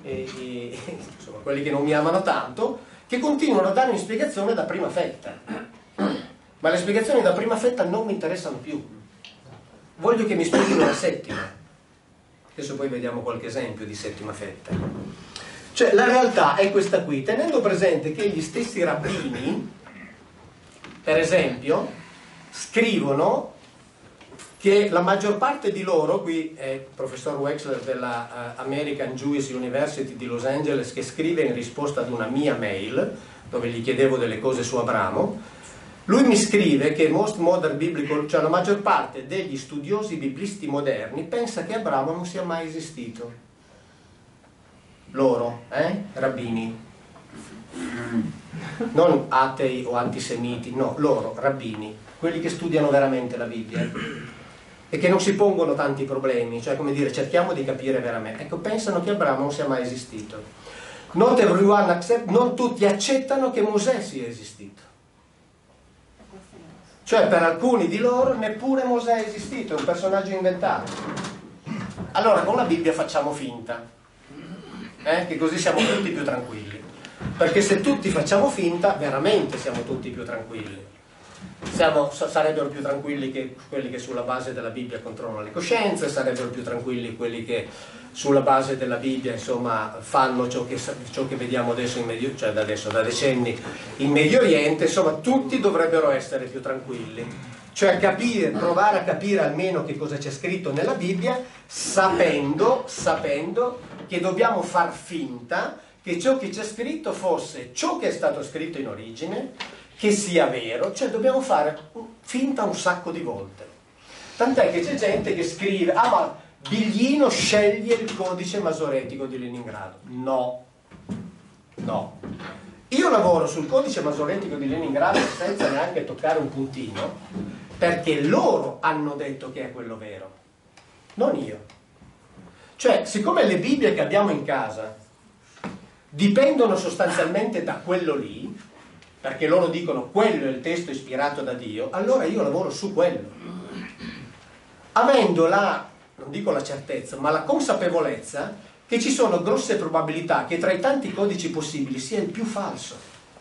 insomma, quelli che non mi amano tanto, che continuano a darmi spiegazioni da prima fetta. Ma le spiegazioni da prima fetta non mi interessano più. Voglio che mi spieghino la settima. Adesso poi vediamo qualche esempio di settima fetta. Cioè, la realtà è questa qui, tenendo presente che gli stessi rabbini, per esempio, scrivono che la maggior parte di loro, qui è il professor Wexler della American Jewish University di Los Angeles, che scrive in risposta ad una mia mail, dove gli chiedevo delle cose su Abramo, lui mi scrive che most modern biblical, cioè la maggior parte degli studiosi biblisti moderni, pensa che Abramo non sia mai esistito. Loro, rabbini. Non atei o antisemiti, no, loro, rabbini, quelli che studiano veramente la Bibbia e che non si pongono tanti problemi, cioè come dire, cerchiamo di capire veramente. Ecco, pensano che Abramo non sia mai esistito. Not everyone non tutti accettano che Mosè sia esistito. Cioè per alcuni di loro neppure Mosè è esistito, è un personaggio inventato. Allora con la Bibbia facciamo finta, che così siamo tutti più tranquilli. Perché se tutti facciamo finta, veramente siamo tutti più tranquilli. Sarebbero più tranquilli che quelli che sulla base della Bibbia controllano le coscienze, sarebbero più tranquilli quelli che sulla base della Bibbia, insomma, fanno ciò che vediamo adesso cioè da decenni in Medio Oriente. Insomma, tutti dovrebbero essere più tranquilli, cioè provare a capire almeno che cosa c'è scritto nella Bibbia, sapendo che dobbiamo far finta che ciò che c'è scritto fosse ciò che è stato scritto in origine, che sia vero, cioè dobbiamo fare finta un sacco di volte. Tant'è che c'è gente che scrive: ah, ma Biglino sceglie il codice masoretico di Leningrado. No. Io lavoro sul codice masoretico di Leningrado senza neanche toccare un puntino, perché loro hanno detto che è quello vero, non io. Cioè, siccome le Bibbie che abbiamo in casa dipendono sostanzialmente da quello lì, perché loro dicono quello è il testo ispirato da Dio, allora io lavoro su quello, avendo non dico la certezza, ma la consapevolezza che ci sono grosse probabilità che tra i tanti codici possibili sia il più falso,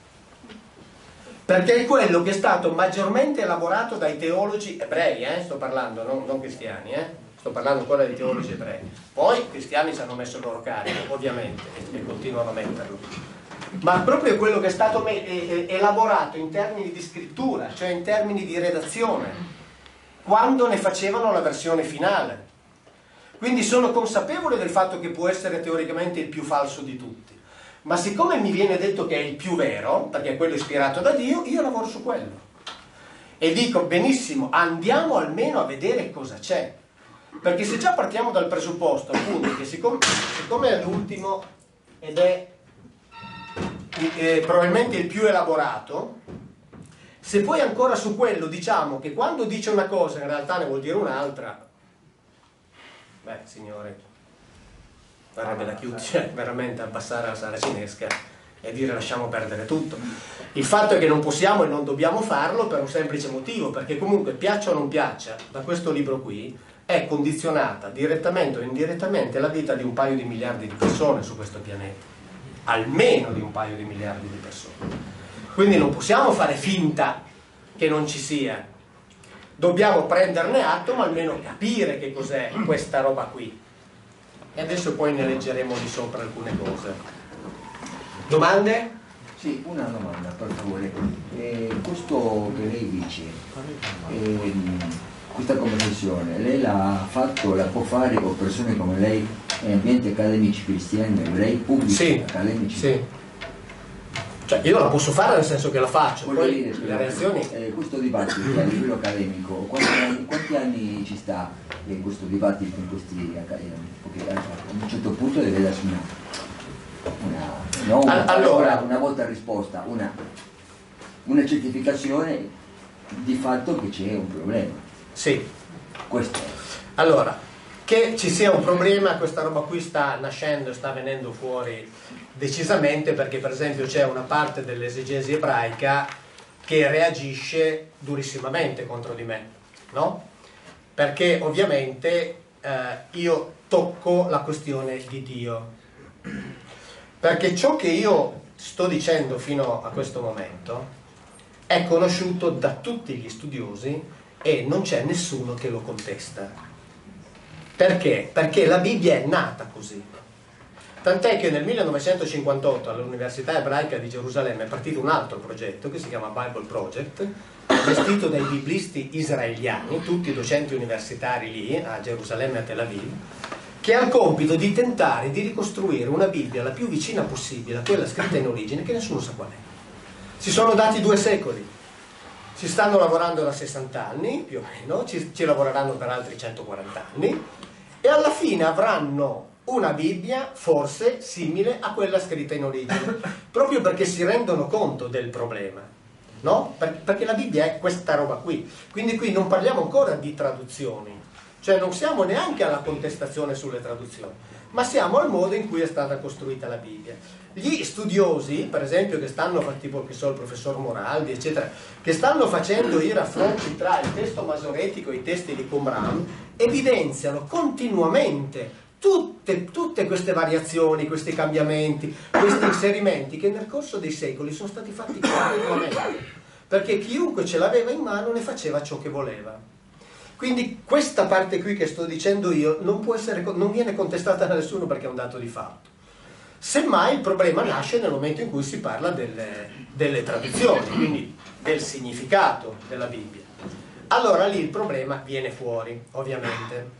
perché è quello che è stato maggiormente elaborato dai teologi ebrei, sto parlando, non cristiani, sto parlando ancora di teologi ebrei. Poi i cristiani ci hanno messo il loro carico, ovviamente, e continuano a metterlo. Ma proprio quello che è stato elaborato in termini di scrittura, cioè in termini di redazione, quando ne facevano la versione finale. Quindi sono consapevole del fatto che può essere teoricamente il più falso di tutti, ma siccome mi viene detto che è il più vero, perché è quello ispirato da Dio, io lavoro su quello. E dico, benissimo, andiamo almeno a vedere cosa c'è. Perché se già partiamo dal presupposto, appunto, che siccome è l'ultimo ed è probabilmente il più elaborato, se poi ancora su quello diciamo che quando dice una cosa in realtà ne vuol dire un'altra, beh, signore, varrebbe da chiudere, cioè, veramente abbassare la saracinesca e dire lasciamo perdere tutto. Il fatto è che non possiamo e non dobbiamo farlo per un semplice motivo, perché comunque, piaccia o non piaccia, da questo libro qui è condizionata direttamente o indirettamente la vita di un paio di miliardi di persone su questo pianeta, almeno di un paio di miliardi di persone. Quindi non possiamo fare finta che non ci sia, dobbiamo prenderne atto, ma almeno capire che cos'è questa roba qui. E adesso poi ne leggeremo di sopra alcune cose. Domande? Sì, una domanda per favore. Questo che lei dice, questa conversazione, lei l'ha fatto, la può fare con persone come lei in ambienti accademici cristiani, ebrei, pubblici, sì, accademici? Sì. Cioè io la posso fare nel senso che la faccio, poi dire, le reazioni... questo dibattito a livello accademico, quanti anni ci sta questo dibattito in questi accademici? Perché a un certo punto deve darsi una volta risposta, una certificazione di fatto che c'è un problema. Sì. Questo è. Allora, che ci sia un problema, questa roba qui sta nascendo, sta venendo fuori decisamente, perché per esempio c'è una parte dell'esegesi ebraica che reagisce durissimamente contro di me, no? Perché ovviamente io tocco la questione di Dio, Perché ciò che io sto dicendo fino a questo momento è conosciuto da tutti gli studiosi e non c'è nessuno che lo contesta. Perché? Perché la Bibbia è nata così. Tant'è che nel 1958 all'Università Ebraica di Gerusalemme è partito un altro progetto che si chiama Bible Project, gestito dai biblisti israeliani, tutti docenti universitari lì a Gerusalemme e a Tel Aviv, che ha il compito di tentare di ricostruire una Bibbia la più vicina possibile a quella scritta in origine, che nessuno sa qual è. Si sono dati 2 secoli, ci stanno lavorando da 60 anni più o meno, ci lavoreranno per altri 140 anni e alla fine avranno una Bibbia forse simile a quella scritta in origine, proprio perché si rendono conto del problema, no? Perché la Bibbia è questa roba qui, quindi qui non parliamo ancora di traduzioni, cioè non siamo neanche alla contestazione sulle traduzioni, ma siamo al modo in cui è stata costruita la Bibbia. Gli studiosi, per esempio, che stanno, tipo che so, il professor Moraldi, eccetera, che stanno facendo i raffronti tra il testo masoretico e i testi di Qumran, evidenziano continuamente tutte queste variazioni, questi cambiamenti, questi inserimenti che nel corso dei secoli sono stati fatti continuamente, perché chiunque ce l'aveva in mano ne faceva ciò che voleva. Quindi questa parte qui che sto dicendo io non viene contestata da nessuno perché è un dato di fatto. Semmai il problema nasce nel momento in cui si parla delle traduzioni, quindi del significato della Bibbia. Allora lì il problema viene fuori, ovviamente.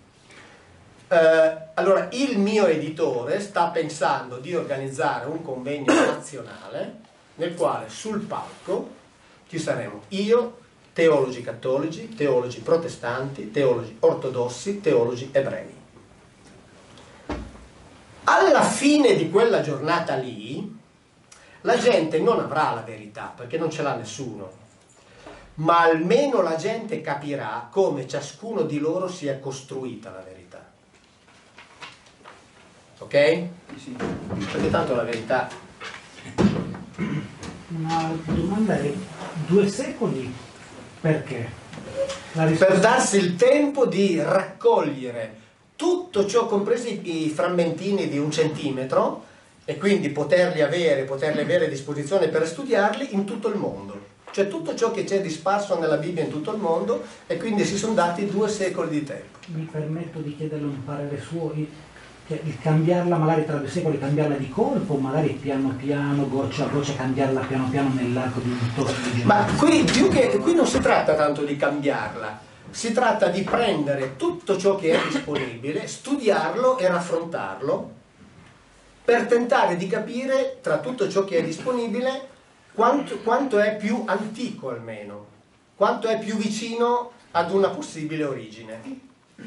Allora il mio editore sta pensando di organizzare un convegno nazionale nel quale sul palco ci saremo io, teologi cattolici, teologi protestanti, teologi ortodossi, teologi ebrei. Alla fine di quella giornata lì la gente non avrà la verità perché non ce l'ha nessuno, ma almeno la gente capirà come ciascuno di loro si è costruita la verità. Ok? Sì. Perché tanto la verità. Una domanda è: 2 secoli perché? Per darsi il tempo di raccogliere tutto ciò, compresi i frammentini di 1 centimetro, e quindi poterli avere a disposizione per studiarli in tutto il mondo. Cioè tutto ciò che c'è disparso nella Bibbia in tutto il mondo, e quindi si sono dati 2 secoli di tempo. Mi permetto di chiederle un parere suo. Il cambiarla magari tra 2 secoli, cambiarla di colpo, magari piano piano, goccia a goccia, cambiarla piano piano nell'arco di un tot di generazioni. Ma qui non si tratta tanto di cambiarla, si tratta di prendere tutto ciò che è disponibile, studiarlo e raffrontarlo per tentare di capire tra tutto ciò che è disponibile quanto è più antico, almeno quanto è più vicino ad una possibile origine,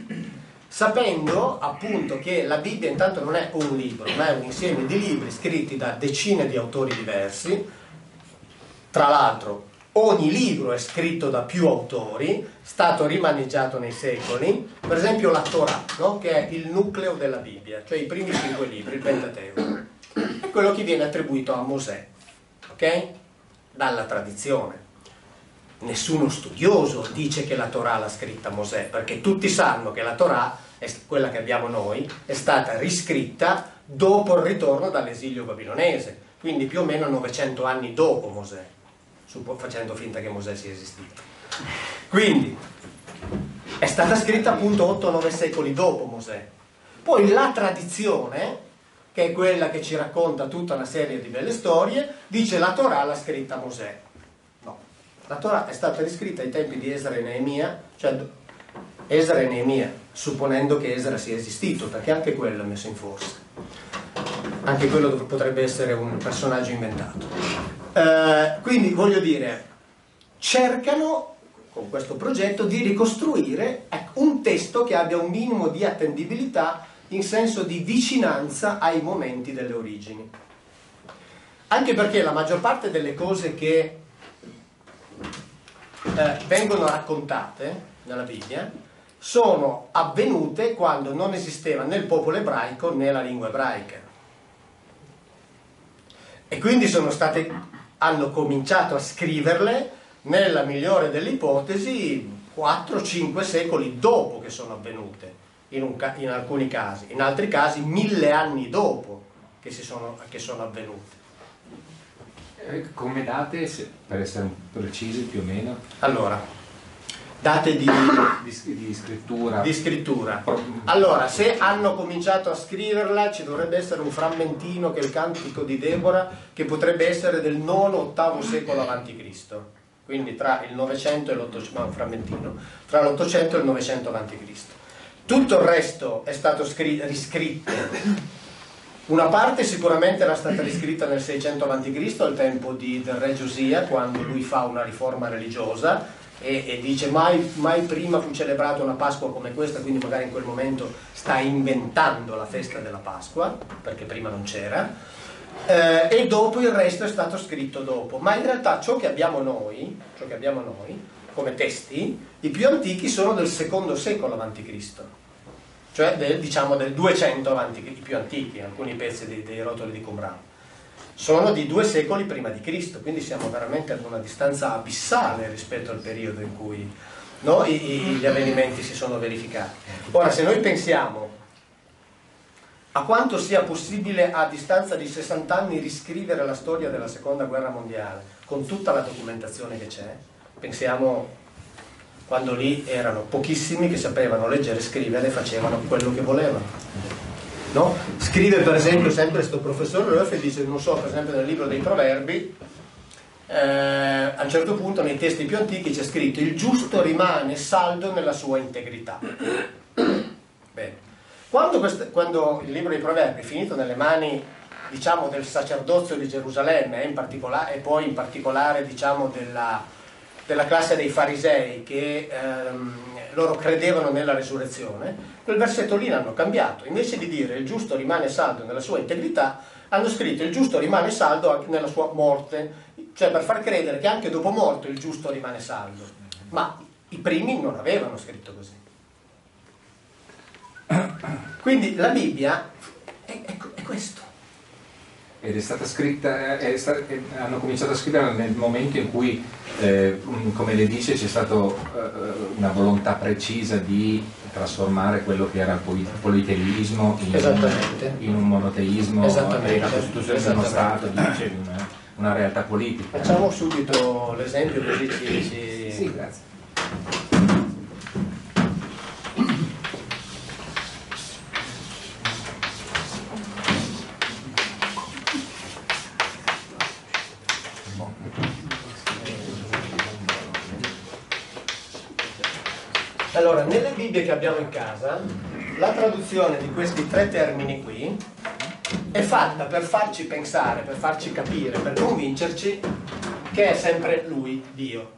sapendo appunto che la Bibbia intanto non è un libro, ma è un insieme di libri scritti da decine di autori diversi. Tra l'altro ogni libro è scritto da più autori, stato rimaneggiato nei secoli. Per esempio la Torah, no? Che è il nucleo della Bibbia, cioe i primi 5 libri, il Pentateuco, è quello che viene attribuito a Mosè, ok? Dalla tradizione. Nessuno studioso dice che la Torah l'ha scritta Mosè, perché tutti sanno che la Torah, quella che abbiamo noi, è stata riscritta dopo il ritorno dall'esilio babilonese, quindi più o meno 900 anni dopo Mosè, facendo finta che Mosè sia esistito. Quindi è stata scritta appunto 8-9 secoli dopo Mosè. Poi la tradizione, che è quella che ci racconta tutta una serie di belle storie, dice la Torah l'ha scritta Mosè. No, la Torah è stata riscritta ai tempi di Esra e Neemia, cioè Esra e Neemia, supponendo che Esra sia esistito, perché anche quello è messo in forza. Anche quello potrebbe essere un personaggio inventato. Quindi voglio dire, cercano con questo progetto di ricostruire un testo che abbia un minimo di attendibilità in senso di vicinanza ai momenti delle origini. Anche perché la maggior parte delle cose che vengono raccontate nella Bibbia sono avvenute quando non esisteva né il popolo ebraico né la lingua ebraica. E quindi hanno cominciato a scriverle, nella migliore delle ipotesi, 4-5 secoli dopo che sono avvenute. in alcuni casi, in altri casi 1000 anni dopo che sono avvenute. Come date, per essere precisi più o meno? Allora, date di scrittura. Di scrittura. Allora, se hanno cominciato a scriverla, ci dovrebbe essere un frammentino che è il Cantico di Deborah, che potrebbe essere del IX-VIII secolo a.C. Quindi tra il Novecento e l'Ottocento, ma un frammentino, tra l'Ottocento e il Novecento a.C. Tutto il resto è stato riscritto. Una parte sicuramente era stata riscritta nel 600 a.C., al tempo del re Giosia, quando lui fa una riforma religiosa e dice mai prima fu celebrata una Pasqua come questa, quindi magari in quel momento sta inventando la festa della Pasqua, perché prima non c'era, e dopo il resto è stato scritto dopo. Ma in realtà ciò che abbiamo noi come testi, i più antichi sono del secondo secolo a.C., cioè del 200 avanti, i più antichi, alcuni pezzi dei rotoli di Qumran sono di 2 secoli prima di Cristo, quindi siamo veramente ad una distanza abissale rispetto al periodo in cui gli avvenimenti si sono verificati. Ora, se noi pensiamo a quanto sia possibile a distanza di 60 anni riscrivere la storia della seconda guerra mondiale con tutta la documentazione che c'è, pensiamo quando lì erano pochissimi che sapevano leggere e scrivere e facevano quello che volevano, no? Scrive per esempio sempre questo professore Roef, dice, non so, per esempio nel libro dei Proverbi, a un certo punto nei testi più antichi c'è scritto: il giusto rimane saldo nella sua integrità. Bene. Quando il libro dei Proverbi è finito nelle mani, diciamo, del sacerdozio di Gerusalemme e poi in particolare, diciamo, della classe dei farisei, che loro credevano nella resurrezione, quel versetto lì l'hanno cambiato. Invece di dire il giusto rimane saldo nella sua integrità, hanno scritto il giusto rimane saldo anche nella sua morte, cioè per far credere che anche dopo morto il giusto rimane saldo. Ma i primi non avevano scritto così. Quindi la Bibbia è questo. Ed è stata scritta, hanno cominciato a scriverla nel momento in cui, come lei dice, c'è stata una volontà precisa di trasformare quello che era il politeismo in un monoteismo, e la Costituzione di uno Stato dice una realtà politica. Facciamo subito l'esempio così ci... Sì, grazie. Allora, nelle Bibbie che abbiamo in casa, la traduzione di questi 3 termini qui è fatta per farci pensare, per farci capire, per convincerci che è sempre Lui, Dio.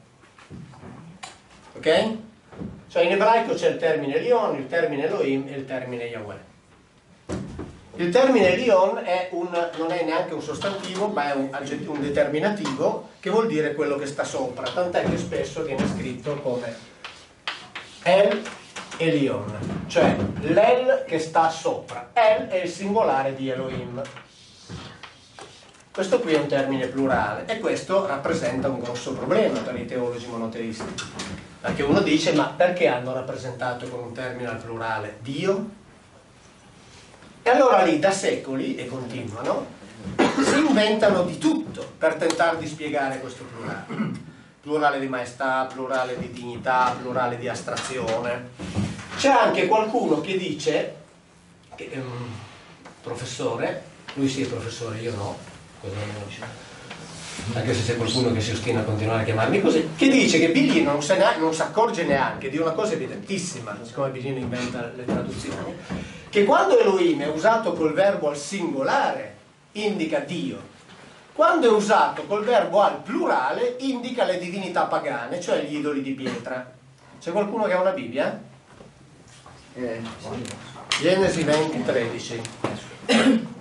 Ok? Cioè in ebraico c'è il termine Lion, il termine Elohim e il termine Yahweh. Il termine Lion non è neanche un sostantivo, ma è un determinativo che vuol dire quello che sta sopra, tant'è che spesso viene scritto come El Elion, cioè l'El che sta sopra. El è il singolare di Elohim. Questo qui è un termine plurale e questo rappresenta un grosso problema per i teologi monoteisti, perché uno dice: ma perché hanno rappresentato con un termine al plurale Dio? E allora lì da secoli, e continuano, si inventano di tutto per tentare di spiegare questo plurale. Plurale di maestà, plurale di dignità, plurale di astrazione. C'è anche qualcuno che dice, che è un professore, lui sì è professore, io no, anche se c'è qualcuno che si ostina a continuare a chiamarmi così, che dice che Biglino non si accorge neanche di una cosa evidentissima, siccome Biglino inventa le traduzioni, che quando Elohim è usato col verbo al singolare indica Dio, quando è usato col verbo al plurale indica le divinità pagane, cioè gli idoli di pietra. C'è qualcuno che ha una Bibbia? Genesi 20:13.